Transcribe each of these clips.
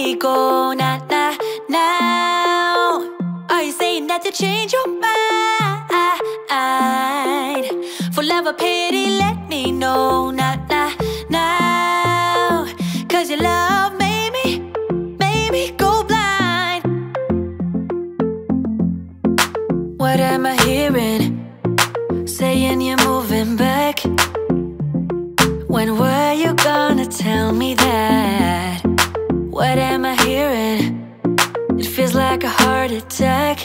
me go, nah, nah, now? Are you saying that you change your mind? For love or pity, let me know, nah, nah, now. Cause your love made me go blind. What am I hearing? Saying you're moving back. When were you gonna tell me that? What am I hearing? It feels like a heart attack.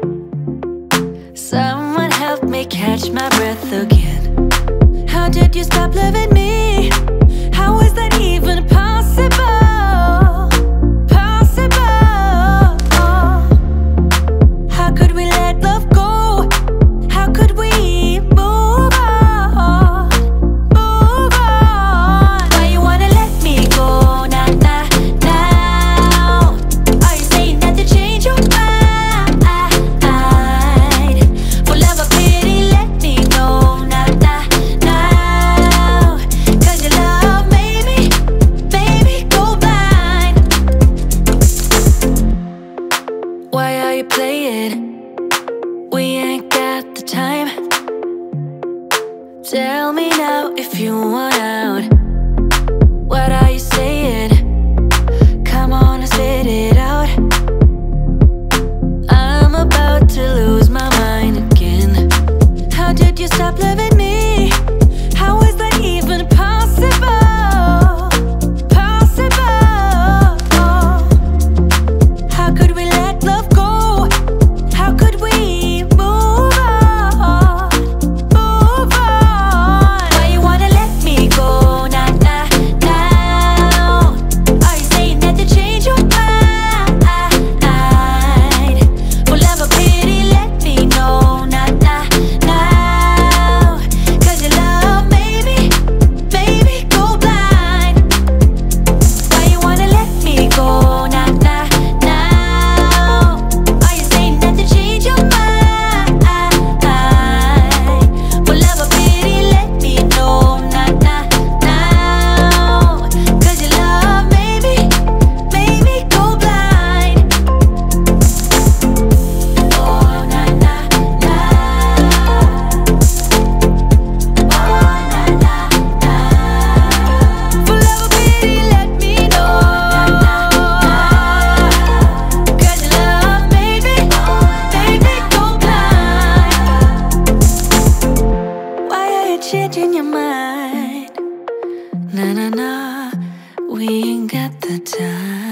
Someone help me catch my breath again. How did you stop loving me? How is that even possible? Possible? How could we let love go? How could we move on? Move on? Why you wanna let me go? Nah, nah, now. Are you saying that you change your mind? For love or pity, let me know. Nah, nah, now. Cause your love made me go blind. Why are you playing? We ain't got the time. Tell me now if you want out. What are you saying? Come on and spit it out. I'm about to lose my mind again. How did you stop loving me? How is that even possible? Possible? How could we let love go? How could we move on? Move on? Why you wanna let me go? Nah, nah, now. Are you saying that you change your mind? For love or pity, let me know. Nah, nah, now. Cause your love made me go blind. Why you wanna let me go? Nah, nah, now. Are you saying that you change your mind? For love or pity, let me know. Nah, nah, now. Cause your love made me go blind. Oh, nah, nah, nah. Oh, nah, nah, nah. For love or pity, let me know. Cause your love made me go blind. Why are you changing your mind? Nah, nah, nah, we ain't got the time.